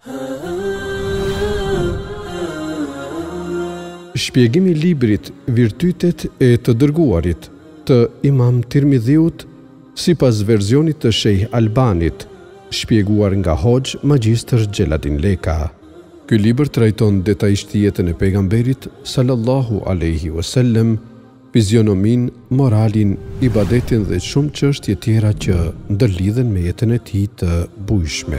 Shpjegimi i librit Virtytet e të dërguarit të Imam Tirmidhiut sipas versionit të Shejh Albanit, shpjeguar nga Hoxh Magjistër Xheladin Leka. Ky libër trajton detajisht jetën e pejgamberit sallallahu alaihi wasallam, fizionomin, moralin, ibadetin dhe shumë çështje tjera që ndërlidhen me jetën e tij të bujshme.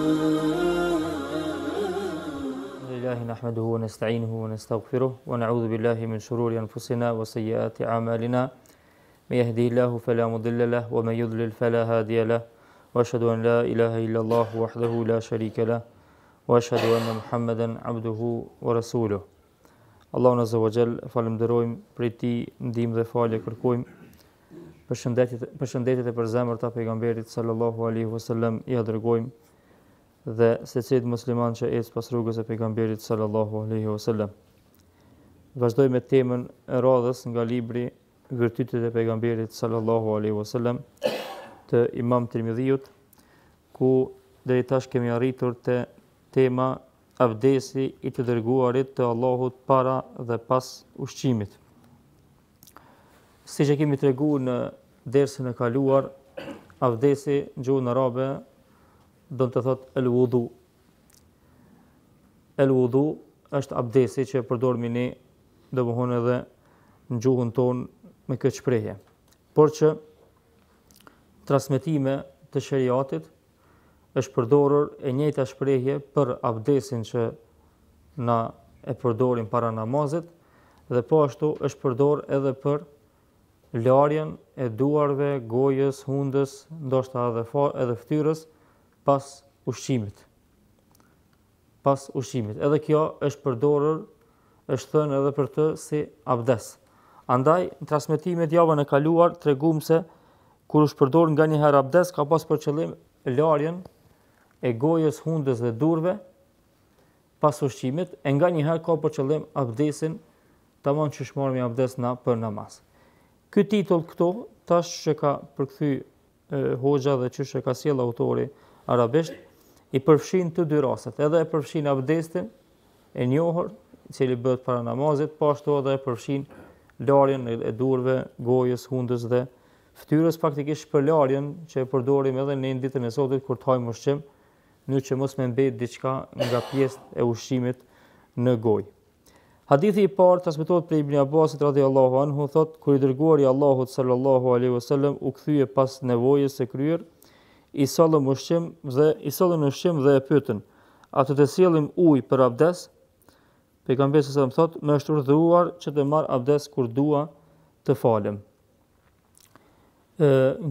نحمده ونستعينه ونستغفره ونعوذ بالله من شرور أنفسنا وسيئات أعمالنا من يهده الله فلا مضل له ومن يضلل فلا هادي له وأشهد أن لا إله إلا الله وحده لا شريك له وأشهد أن محمدا عبده ورسوله. Allahun Azza wa Jall falenderojmë për tij ndihmë dhe falje kërkojmë. Përshëndetjet e përzemërta pejgamberit sallallahu alaihi wasallam ja dërgojmë dhe secili musliman që ecë pas rrugës e pejgamberit sallallahu alaihi wasallam. Vazhdoj me temën e radhës nga libri Virtytet e pejgamberit sallallahu alaihi wasallam të Imam Tirmidhiut, ku deri tash kemi arritur te tema abdesi i të dërguarit të Allahut para dhe pas ushqimit. Siç e kemi treguar në dersën e kaluar, abdesi në gjuhën arabe do të thot el wudu. El wudu është abdesi që e përdorim ne, domthonë edhe në gjuhën tonë me këtë shprehje. Por që transmetime të shariatit është përdorur e njëjta shprehje për abdesin që na e përdorim para namazit dhe po ashtu është përdorur edhe për larjen e duarve, gojës, hundës, ndoshta edhe fytyrës pas ushqimit. Pas ushqimit. Edhe kjo është përdorur, është thënë edhe për të si abdes. Andaj, në transmetimet javën e kaluar, treguam se kur është përdorur nganjëherë abdes, ka pas për qëllim larjen e gojës, hundës dhe durve pas ushqimit, e nganjëherë ka për qëllim abdesin, tamam që shmarrmi abdes na për namaz. Ky titull këtu, tash që ka përkthy hoxha dhe që ka sjell autori arabisht, i përfshin të dy rastet, edhe e përfshin abdestin e njohur, i cili bëhet para namazit, po ashtu edhe e përfshin larjen e durve, gojës, hundës dhe fytyrës, faktikisht për larjen që e përdorim edhe në ditën e sotit kur të hajmë ushqim, në që mos me mbet diçka nga pjesët e ushqimit në gojë. Hadithi i parë transmetohet prej Ibn Abbasit radhiyallahu anhu, thot kur i dërguari Allahut sallallahu alaihi wasallam u kthye pas nevojës së kryer, i sollën ushqim dhe e pyetën: "A të sjellim ujë për abdes?" Pejgamberi sallallahu alaihi wasallam thot: "Më është urdhëruar që të marr abdes kur dua të falem." Në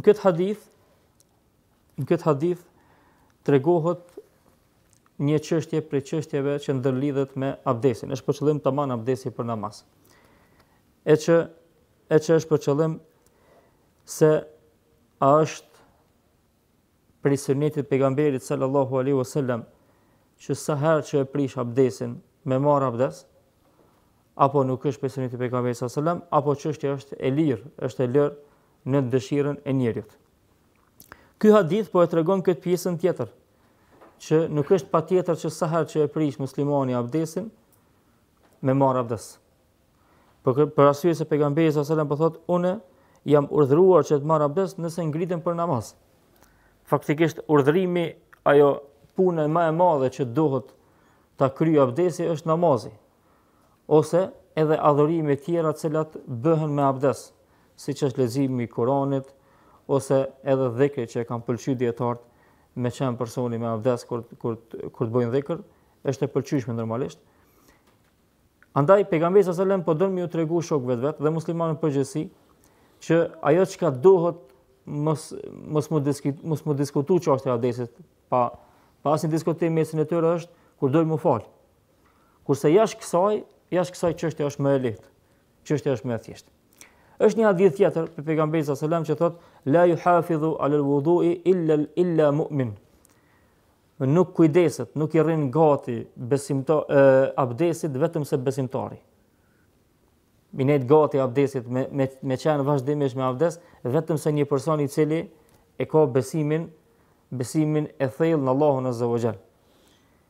këtë hadith tregohet një çështje prej çështjeve që ndërlidhet me abdesin. Është për qëllim tamam abdesi për namaz. E që është për qëllim se a është prej sunetit pejgamberit sallallahu alaihi wasallam që sa herë që e prish abdesin me marr abdes, apo nuk është prej sunetit pejgamberit sallallahu alaihi wasallam, apo çështja është e lirë, është e lërë në dëshirën e njerit. Ky hadith po e tregon këtë pjesën tjetër, që nuk është patjetër që sa herë që e prish muslimani abdesin me marr abdes. Për arsye se pejgamberi sallallahu alaihi wasallam po thotë: "Unë jam urdhëruar që të marr abdes nëse ngritem për namaz." Faktikisht urdhërimi, ajo puna më e madhe që duhet ta kryej abdesi është namazi, ose edhe adhurime tjera të cilat bëhen me abdes, siç është leximi i Kuranit, ose edhe dhikri që e kanë pëlqyer dietarët me qenë personi me abdes kur të bëjnë dhikr, është e pëlqyeshme normalisht. Andaj pejgamberi sallallahu alajhi wasallam po don më u tregu shokëve vet dhe muslimanëve përgjithësi që ajo çka duhet mos mu diskutu çështja e abdesit pa asnjë diskutim mesin e tyre është kur dojnë mu fal. Kurse jashtë kësaj çështja është më e lehtë. Çështja është më e thjeshtë. Është një hadith tjetër për pejgamberin sallallahu alajhi wasallam që thotë: "La yuhafidhu 'ala al-wudu'i illa mu'min." Nuk kujdeset, nuk I rrin gati abdesit vetëm se besimtari. Minet gati abdesit me qenë vazhdimisht me abdes, vetëm se një person I cili e ka besimin e thellë në Allahun Azza wa Jall.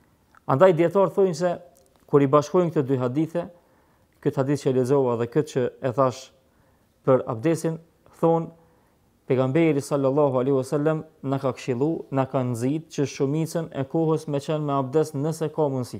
Andaj dietarë thonë se kur i bashkojnë këto dy hadithe, këtë hadith që e lexova dhe këtë që e thash për abdesin, thonë pejgamberi sallallahu alaihi wasallam na ka këshillu, na ka nxit që shumicën e kohës me qenë me abdes nëse ka mundësi.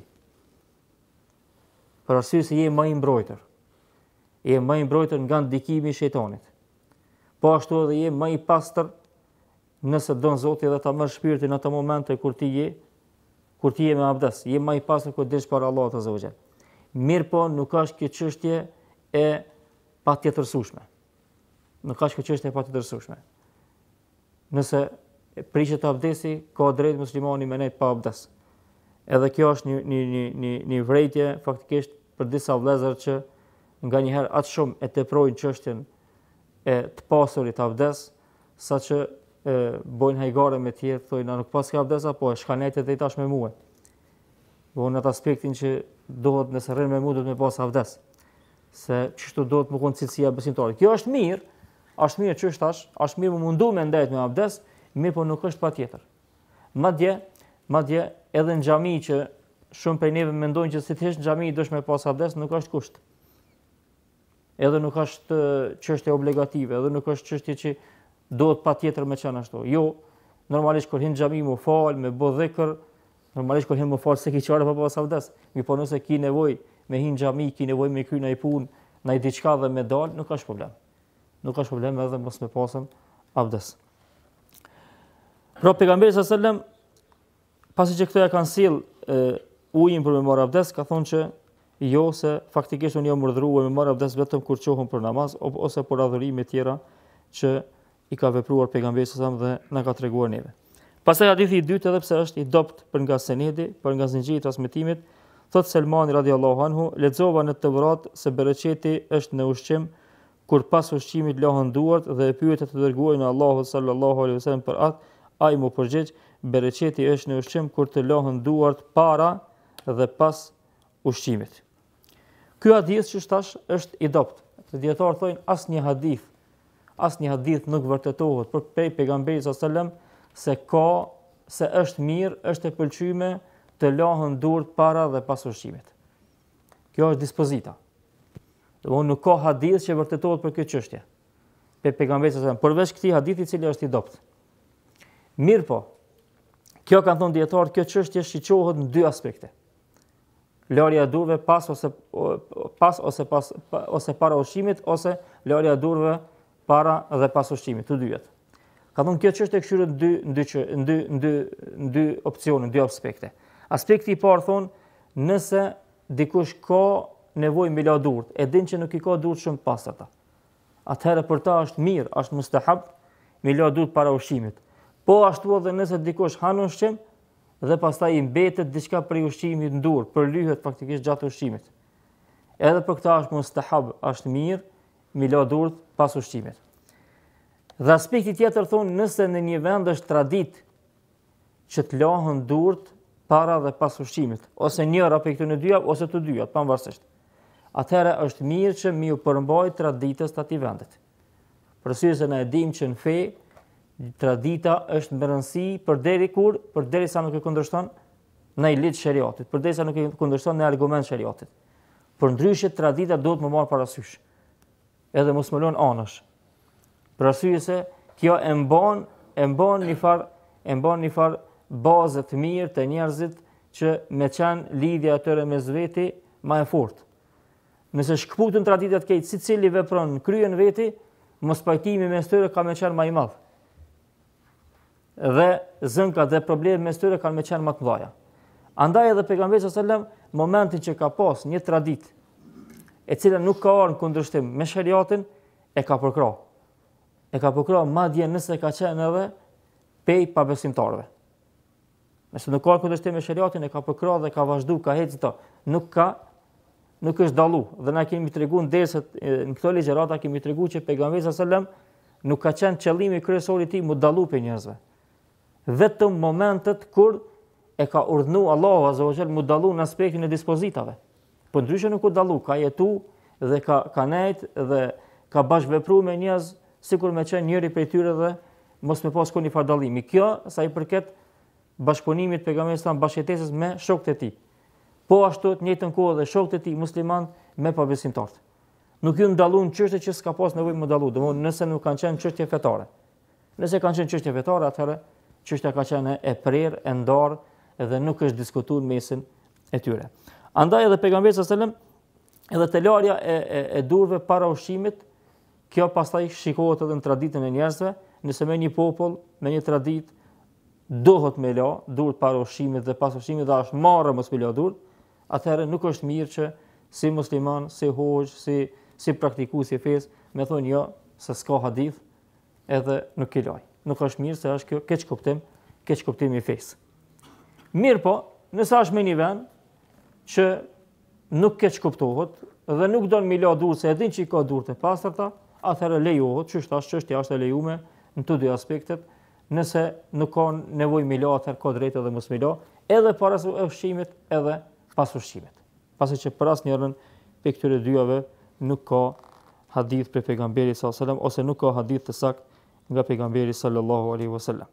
Për arsye se je më i mbrojtur. Je më i mbrojtur nga ndikimi i shejtanit. Po ashtu edhe je më i pastër nëse don Zoti edhe ta merr shpirtin në ato momente kur ti je me abdes, je më i pastër kur dish para Allahut azza wa jall. Mirë po nuk është kjo çështje e patjetërsueshme. Nuk ka çështje e patjetërsueshme. Nëse prishet abdesi, ka drejt muslimani me nejt pa abdes. Edhe kjo është një vërejtje faktikisht për disa vëllezër që nganjëherë atë shumë e teprojnë çështjen e të pasurit abdes, saqë bojnë hajgare me tjerë, thojnë nuk pas ka abdesa, po e shkanetet dhe i tash me mua. Në atë aspektin që dohet nëse rrin me mua duhet me pas abdes. Se çështu dohet më konë cilësia besimtarit. Kjo është mirë që është tash, është mirë më mundu me ndajt me abdes, mirë po nuk është patjetër. Madje edhe në xhami që shumë prej neve mendojnë që si thjesht në xhami duhet me pas abdes, nuk është kusht. Edhe nuk është çështje obligative, edhe nuk është çështje që dohet patjetër me qenë ashtu. Jo, normalisht kur hin në xhami më fal, me bë dhikr, normalisht kur hin më fal se ki çfarë pa pas abdes. Mi po nëse ki nevojë me hin në xhami, ki nevojë me kry ndaj punë, ndaj diçka dhe me dal, nuk ka problem. Nuk ka problem edhe mos me pasën abdes. Pra pejgamberi sallallahu alajhi wasallam pasi që këto ja kanë sill ujin për me marrë abdes, ka thonë që jo se faktikisht unë jam urdhëruar me marrë abdes vetëm kur qohëm për namaz ose për adhurime tjera që i ka vepruar pejgamberi sallallahu alajhi wasallam dhe na ka treguar neve. Pastaj hadithi i dytë edhe pse është i dopt për nga senedi, për nga zinxhiri i transmetimit, thot Selmani radhiyallahu anhu, lexova në Tevrat se bereqeti është në ushqim kur pas ushqimit lahën duart dhe e pyetët të dërguarin e Allahut sallallahu alaihi wasallam për atë, ai mu përgjigj, bereqeti është në ushqim kur të lahën duart para dhe pas ushqimit. Ky hadith që tash është i dopt. Dietarë thonë asnjë hadith nuk vërtetohet për pejgamberin sallallahu alaihi wasallam se është mirë, është e pëlqyme të lahën duart para dhe pas ushqimit. Kjo është dispozita. Nuk ka hadith që vërtetohet për këtë çështje. Pejgamberi sallallahu alaihi wasallam, përveç këtij hadithi i cili është i dopt. Mirë po, kjo kanë thonë dietarë, kjo çështje shiqohet në dy aspekte. Larja e durve pas ose para ushqimit ose larja e durve para dhe pas ushqimit, të dyjet. Ka thonë kjo çështje këshyret në dy opsione, në dy aspekte. Aspekti i parë thonë, nëse dikush ka nevojë me la durt, e din që nuk i ka durt shumë pastërta. Atëherë për ta është mirë, është mustahab me la durt para ushqimit. Po ashtu edhe nëse dikush han ushqim dhe pastaj i mbetet diçka prej ushqimit në dur, përlyhet faktikisht gjatë ushqimit. Edhe për këtë është mustahab, është mirë me la durt pas ushqimit. Dhe aspekti tjetër thonë, nëse në një vend është tradit që të lahën durt para dhe pas ushqimit, ose njëra prej këtyre dyja ose të dyja, pavarësisht. Atëherë është mirë që mi u përmbajt traditës të atij vendit. Për arsye se ne e dimë që në fe tradita është më rëndësi përderisa nuk e kundërshton në ligj shariatit, përderisa nuk e kundërshton në argument shariatit. Përndryshe tradita duhet më marr parasysh. Edhe mos më lën anash. Për arsye se kjo e mban një far bazë të mirë të njerëzit që me qenë lidhja atyre mes veti më e fortë. Nëse shkputën traditat këtë secili vepron kryen veti, mos pajtimi mes tyre ka me qenë më i madh. Dhe zënkat dhe problemet mes tyre kanë me qenë më të mëdha. Andaj edhe pejgamberi sallallahu alajhi wasallam momentin që ka pas një traditë e cila nuk ka ardhur në kundërshtim me shariatin, e ka përkrah. E ka përkrah madje nëse ka qenë edhe pej pabesimtarëve. Nëse nuk ka kundërshtim me shariatin, e ka përkrah dhe ka vazhdu, ka hecë to. Nuk është dallu. Dhe na kemi treguar derisa në këto ligjërata kemi treguar që pejgamberi sallallahu alajhi wasallam nuk ka qenë qëllimi kryesor i tij mu dallu pe njerëzve. Vetëm momentet kur e ka urdhënuar Allahu azza wa jall mu dallu në aspektin e dispozitave. Po ndryshe nuk u dallu, ka jetu dhe ka nejt dhe ka bashkëvepruar me njerëz sikur me qenë njëri prej tyre dhe mos me pas kur një far dallimi. Kjo sa i përket bashkëpunimit pejgamberit sa bashkëtesës me shokët e tij. Po ashtu të njëjtën kohë dhe shokët e tij musliman me pabesimtarët. Nuk ju ndalluan çështje që s'ka pas nevojë më dallu, domthonë nëse nuk kanë qenë çështje fetare. Nëse kanë qenë çështje fetare, atëherë çështja ka qenë e prerë, e ndarë dhe nuk është diskutuar mesin e tyre. Andaj edhe pejgamberi sallallahu alajhi wasallam edhe te larja e durve para ushqimit, kjo pastaj shikohet edhe në traditën e njerëzve, nëse me një popull, me një traditë dohet me la durët para ushqimit dhe pas ushqimit dhe është marrë mos me la durët, atëherë nuk është mirë që si musliman, si hoxh, si praktikues i fesë, me thonë jo, se s'ka hadith, edhe nuk i laj. Nuk është mirë se është kjo keq kuptim i fesë. Mirë po, nëse është me një vend që nuk keq kuptohet dhe nuk don me la durët se e din që i ka durët e pastërta, atëherë lejohet, çështja është e lejuar në të dy aspektet. Nëse nuk ka nevojë me la, atëherë ka drejtë edhe mos me la, edhe para ushqimit edhe pas ushqimit. Pasi që për asnjërin prej këtyre dyave nuk ka hadith prej pejgamberit sallallahu alajhi wasallam ose nuk ka hadith të saktë nga pejgamberi sallallahu alaihi wasallam.